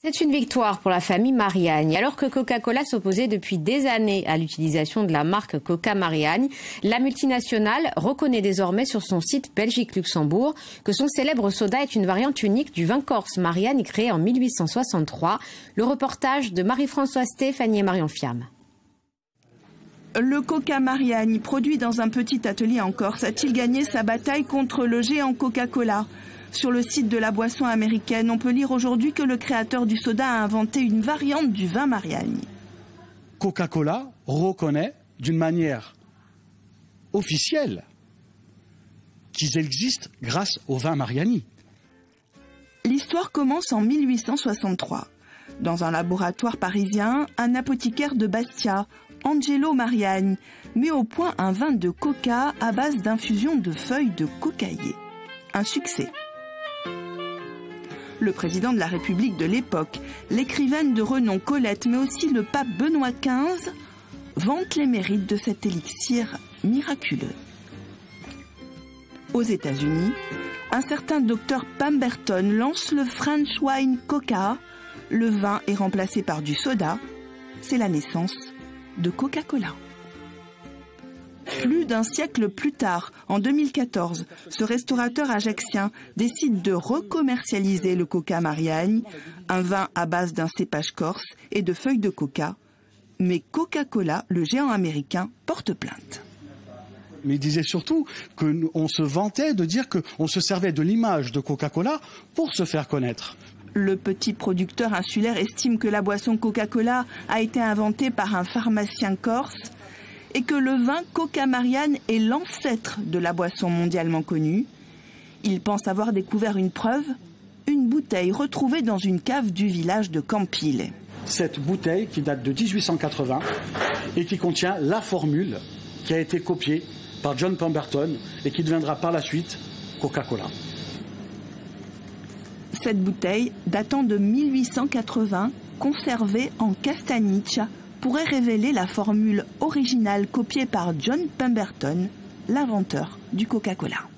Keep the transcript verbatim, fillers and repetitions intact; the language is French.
C'est une victoire pour la famille Mariani. Alors que Coca-Cola s'opposait depuis des années à l'utilisation de la marque Coca Mariani, la multinationale reconnaît désormais sur son site Belgique-Luxembourg que son célèbre soda est une variante unique du vin corse Mariani créé en mille huit cent soixante-trois. Le reportage de Marie-Françoise Stéphanie et Marion Fiam. Le Coca Mariani, produit dans un petit atelier en Corse, a-t-il gagné sa bataille contre le géant Coca-Cola ? Sur le site de la boisson américaine, on peut lire aujourd'hui que le créateur du soda a inventé une variante du vin Mariani. Coca-Cola reconnaît d'une manière officielle qu'ils existent grâce au vin Mariani. L'histoire commence en mille huit cent soixante-trois. Dans un laboratoire parisien, un apothicaire de Bastia, Angelo Mariani, met au point un vin de coca à base d'infusion de feuilles de cocaïer. Un succès. Le président de la République de l'époque, l'écrivaine de renom Colette, mais aussi le pape Benoît quinze, vantent les mérites de cet élixir miraculeux. Aux États-Unis, un certain docteur Pemberton lance le French Wine Coca. Le vin est remplacé par du soda. C'est la naissance de Coca-Cola. Plus d'un siècle plus tard, en deux mille quatorze, ce restaurateur ajaccien décide de recommercialiser le Coca Mariani, un vin à base d'un cépage corse et de feuilles de coca. Mais Coca-Cola, le géant américain, porte plainte. Mais il disait surtout qu'on se vantait de dire qu'on se servait de l'image de Coca-Cola pour se faire connaître. Le petit producteur insulaire estime que la boisson Coca-Cola a été inventée par un pharmacien corse et que le vin Coca Mariani est l'ancêtre de la boisson mondialement connue. Il pense avoir découvert une preuve, une bouteille retrouvée dans une cave du village de Campile. Cette bouteille qui date de mille huit cent quatre-vingts et qui contient la formule qui a été copiée par John Pemberton et qui deviendra par la suite Coca-Cola. Cette bouteille, datant de mille huit cent quatre-vingts, conservée en Castagniccia, pourrait révéler la formule originale copiée par John Pemberton, l'inventeur du Coca-Cola.